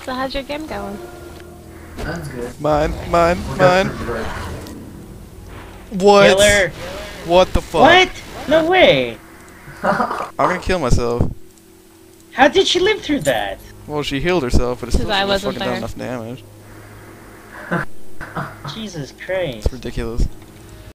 So how's your game going? That's good. Mine. What? Kill her. What the fuck? What? No way. I'm gonna kill myself. How did she live through that? Well, she healed herself, but it's still 'Cause I not wasn't fucking done there. enough damage. Jesus Christ. It's ridiculous.